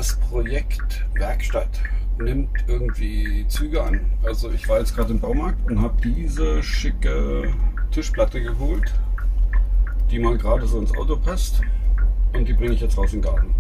Das Projekt Werkstatt nimmt irgendwie Züge an. Also ich war jetzt gerade im Baumarkt und habe diese schicke Tischplatte geholt, die mal gerade so ins Auto passt, und die bringe ich jetzt raus in den Garten.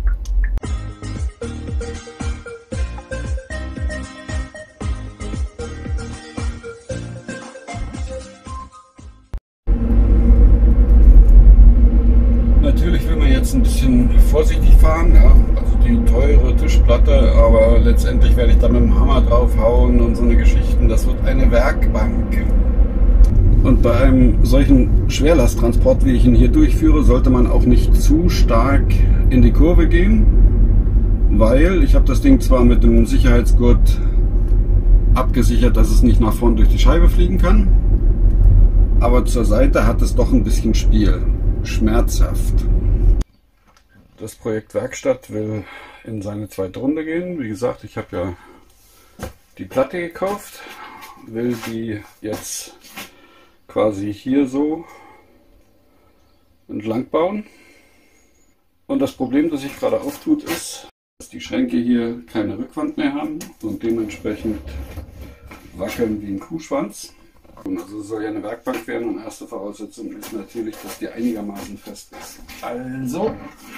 Natürlich will man jetzt ein bisschen vorsichtig fahren, ja? Also die teure Tischplatte, aber letztendlich werde ich da mit dem Hammer draufhauen und so eine Geschichten. Das wird eine Werkbank. Und bei einem solchen Schwerlasttransport, wie ich ihn hier durchführe, sollte man auch nicht zu stark in die Kurve gehen, weil ich habe das Ding zwar mit dem Sicherheitsgurt abgesichert, dass es nicht nach vorn durch die Scheibe fliegen kann, aber zur Seite hat es doch ein bisschen Spiel. Schmerzhaft. Das Projekt Werkstatt will in seine zweite Runde gehen. Wie gesagt, ich habe ja die Platte gekauft, will die jetzt quasi hier so entlang bauen. Und das Problem, das sich gerade auftut, ist, dass die Schränke hier keine Rückwand mehr haben und dementsprechend wackeln wie ein Kuhschwanz. Also es soll ja eine Werkbank werden und erste Voraussetzung ist natürlich, dass die einigermaßen fest ist. Also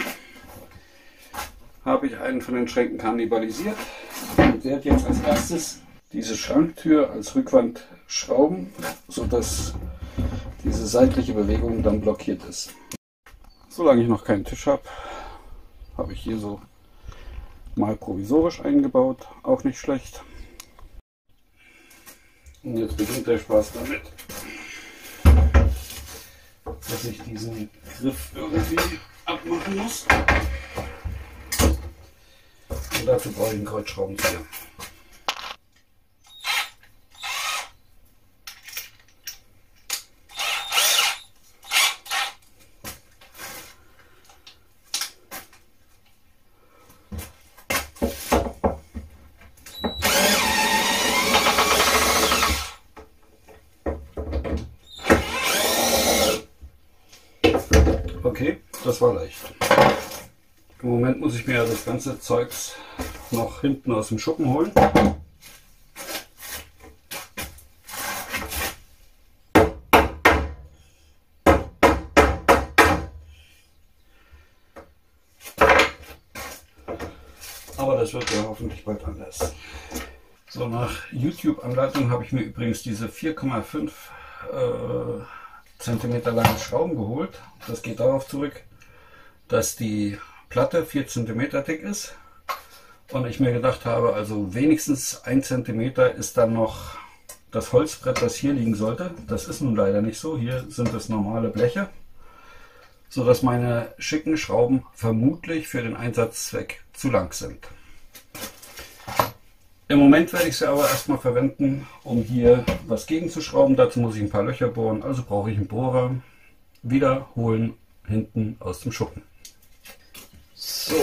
habe ich einen von den Schränken kannibalisiert und werde jetzt als erstes diese Schranktür als Rückwand schrauben, sodass diese seitliche Bewegung dann blockiert ist. Solange ich noch keinen Tisch habe, habe ich hier so mal provisorisch eingebaut, auch nicht schlecht. Und jetzt beginnt der Spaß damit, dass ich diesen Griff irgendwie abmachen muss. Und dazu brauche ich einen Kreuzschraubenzieher. Okay, das war leicht. Im Moment muss ich mir das ganze Zeugs noch hinten aus dem Schuppen holen. Aber das wird ja hoffentlich bald anders. So, nach YouTube-Anleitung habe ich mir übrigens diese 4,5 Zentimeter lange Schrauben geholt. Das geht darauf zurück, dass die Platte 4 cm dick ist und ich mir gedacht habe, also wenigstens 1 cm ist dann noch das Holzbrett, das hier liegen sollte. Das ist nun leider nicht so. Hier sind es normale Bleche, so dass meine schicken Schrauben vermutlich für den Einsatzzweck zu lang sind. Im Moment werde ich sie aber erstmal verwenden, um hier was gegenzuschrauben. Dazu muss ich ein paar Löcher bohren, also brauche ich einen Bohrer. Wiederholen hinten aus dem Schuppen. So.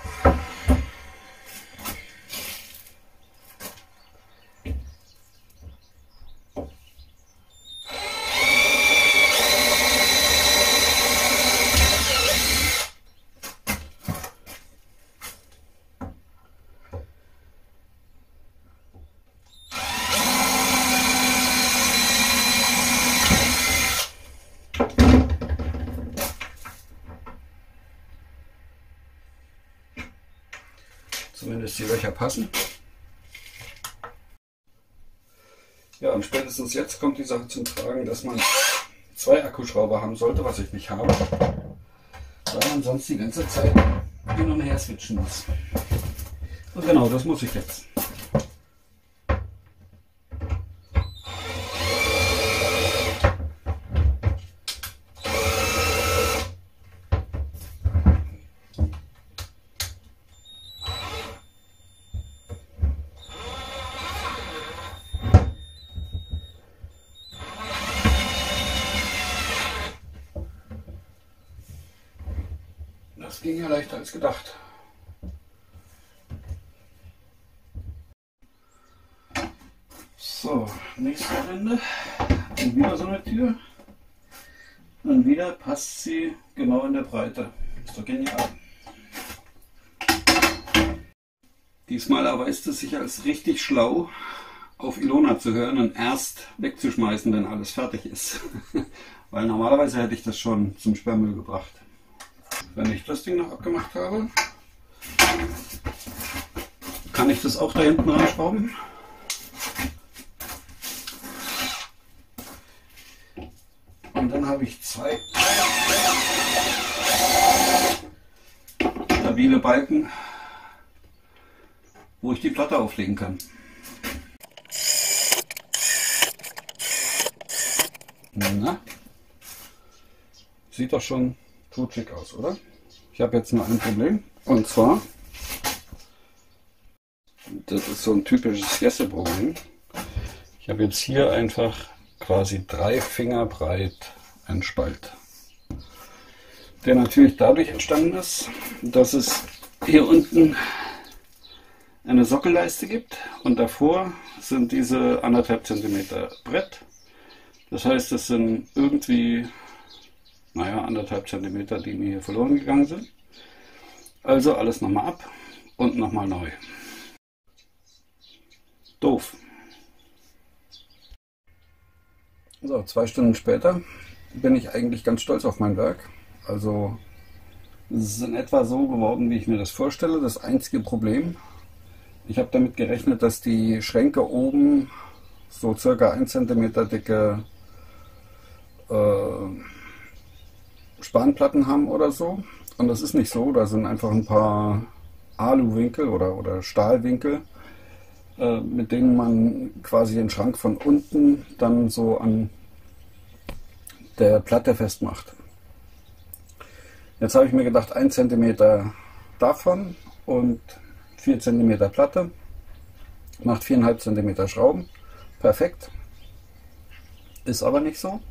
Zumindest die Löcher passen. Ja, und spätestens jetzt kommt die Sache zum Tragen, dass man 2 Akkuschrauber haben sollte, was ich nicht habe, weil man sonst die ganze Zeit hin und her switchen muss. Und genau, das muss ich jetzt. Das ging ja leichter als gedacht. So, nächste Ende. Und wieder so eine Tür. Und wieder passt sie genau in der Breite. Ist doch genial. Diesmal erweist es sich als richtig schlau, auf Ilona zu hören und erst wegzuschmeißen, wenn alles fertig ist. Weil normalerweise hätte ich das schon zum Sperrmüll gebracht. Wenn ich das Ding noch abgemacht habe, kann ich das auch da hinten reinschrauben. Und dann habe ich zwei stabile Balken, wo ich die Platte auflegen kann. Na, sieht doch schon totschick aus, oder? Ich habe jetzt nur ein Problem, und zwar, das ist so ein typisches Jesse-Problem. Ich habe jetzt hier einfach quasi 3 Finger breit einen Spalt, der natürlich dadurch entstanden ist, dass es hier unten eine Sockelleiste gibt und davor sind diese 1,5 cm Brett. Das heißt, es sind irgendwie, naja, 1,5 cm, die mir hier verloren gegangen sind. Also alles nochmal ab und nochmal neu. Doof. So, 2 Stunden später bin ich eigentlich ganz stolz auf mein Werk. Also es ist in etwa so geworden, wie ich mir das vorstelle. Das einzige Problem, ich habe damit gerechnet, dass die Schränke oben so circa 1 cm dicke Spanplatten haben oder so. Und das ist nicht so. Da sind einfach ein paar Aluwinkel oder Stahlwinkel, mit denen man quasi den Schrank von unten dann so an der Platte festmacht. Jetzt habe ich mir gedacht, 1 cm davon und 4 cm Platte macht 4,5 cm Schrauben. Perfekt. Ist aber nicht so.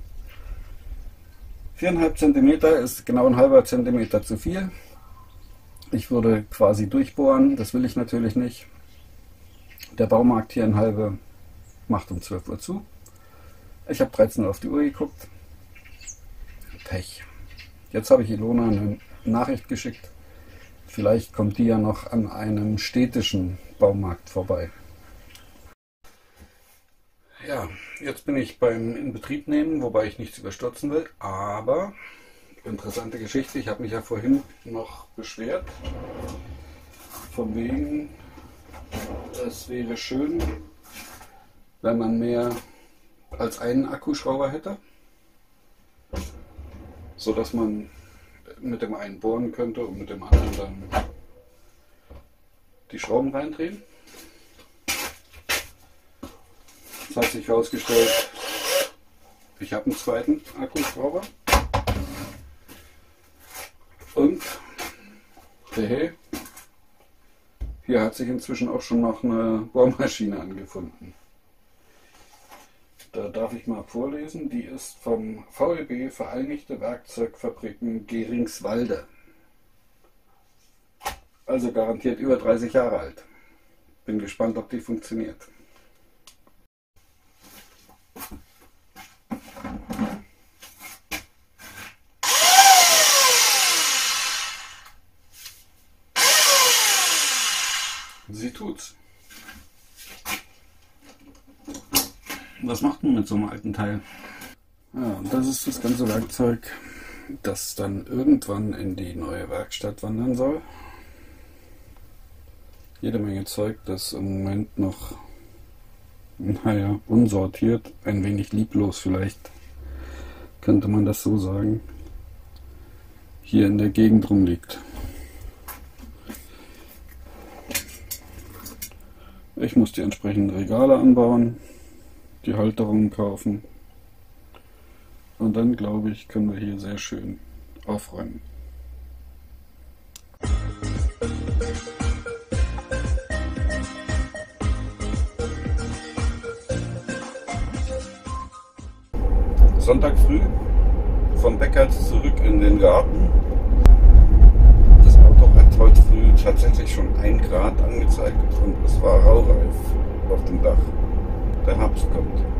4,5 cm ist genau ein halber Zentimeter zu viel. Ich würde quasi durchbohren, das will ich natürlich nicht. Der Baumarkt hier in Halbe macht um 12 Uhr zu. Ich habe 13 Uhr auf die Uhr geguckt. Pech. Jetzt habe ich Ilona eine Nachricht geschickt. Vielleicht kommt die ja noch an einem städtischen Baumarkt vorbei. Ja, jetzt bin ich beim Inbetriebnehmen, wobei ich nichts überstürzen will, aber interessante Geschichte. Ich habe mich ja vorhin noch beschwert, von wegen, es wäre schön, wenn man mehr als einen Akkuschrauber hätte, so dass man mit dem einen bohren könnte und mit dem anderen dann die Schrauben reindrehen. Es hat sich herausgestellt, ich habe einen zweiten Akkuschrauber und hey, hier hat sich inzwischen auch schon noch eine Bohrmaschine angefunden. Da darf ich mal vorlesen, die ist vom VEB Vereinigte Werkzeugfabriken Geringswalde. Also garantiert über 30 Jahre alt. Bin gespannt, ob die funktioniert. Sie tut's. Was macht man mit so einem alten Teil? Ja, und das ist das ganze Werkzeug, das dann irgendwann in die neue Werkstatt wandern soll. Jede Menge Zeug, das im Moment noch, naja, unsortiert, ein wenig lieblos vielleicht, könnte man das so sagen, hier in der Gegend rumliegt. Ich muss die entsprechenden Regale anbauen, die Halterungen kaufen und dann, glaube ich, können wir hier sehr schön aufräumen. Sonntag früh vom Bäcker zurück in den Garten. Das Auto hat heute früh tatsächlich schon 1 Grad angezeigt und es war raureif auf dem Dach. Der Herbst kommt.